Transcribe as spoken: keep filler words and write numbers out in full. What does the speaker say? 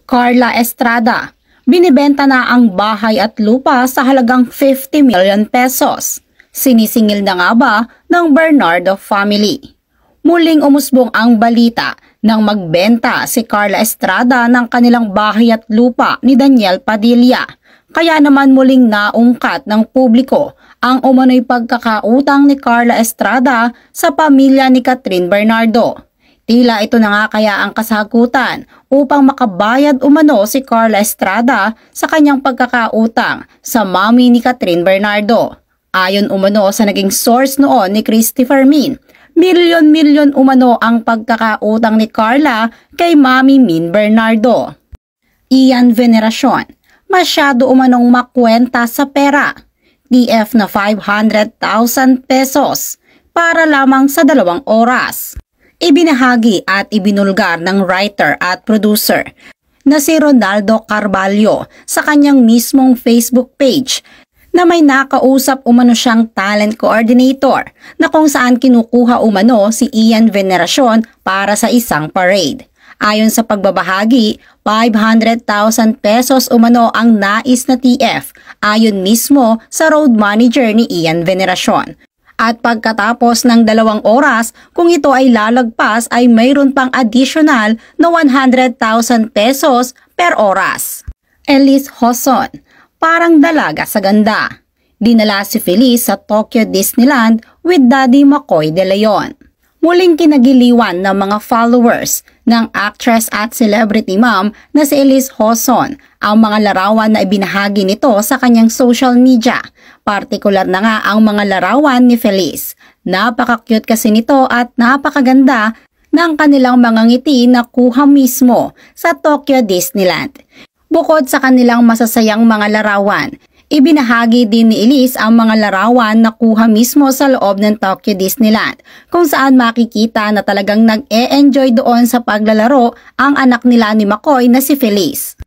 Carla Estrada, binibenta na ang bahay at lupa sa halagang fifty million pesos. Sinisingil na nga ba ng Bernardo family? Muling umusbong ang balita nang magbenta si Carla Estrada ng kanilang bahay at lupa ni Daniel Padilla. Kaya naman muling naungkat ng publiko ang umano'y pagkakautang ni Carla Estrada sa pamilya ni Catherine Bernardo. Tila ito na nga kaya ang kasagutan upang makabayad umano si Carla Estrada sa kanyang pagkakautang sa mami ni Catherine Bernardo. Ayon umano sa naging source noon ni Christopher Min, milyon-milyon umano ang pagkakautang ni Carla kay mami Min Bernardo. Ian Veneracion, masyado umanong makwenta sa pera. T F na five hundred thousand pesos para lamang sa dalawang oras. Ibinahagi at ibinulgar ng writer at producer na si Ronaldo Carvalho sa kanyang mismong Facebook page na may nakausap umano siyang talent coordinator na kung saan kinukuha umano si Ian Veneracion para sa isang parade. Ayon sa pagbabahagi, five hundred thousand pesos umano ang nais na T F ayon mismo sa road manager ni Ian Veneracion. At pagkatapos ng dalawang oras, kung ito ay lalagpas ay mayroon pang additional na one hundred thousand pesos per oras. Elise Hoson, parang dalaga sa ganda. Dinala si Feliz sa Tokyo Disneyland with Daddy Makoy De Leon. Muling kinagiliwan ng mga followers ng actress at celebrity mom na si Elise Hoson ang mga larawan na ibinahagi nito sa kanyang social media. Partikular na nga ang mga larawan ni Feliz. Napaka-cute kasi nito at napakaganda ng kanilang mga ngiti na kuha mismo sa Tokyo Disneyland. Bukod sa kanilang masasayang mga larawan, ibinahagi din ni Elise ang mga larawan na kuha mismo sa loob ng Tokyo Disneyland kung saan makikita na talagang nag-e-enjoy doon sa paglalaro ang anak nila ni Makoy na si Feliz.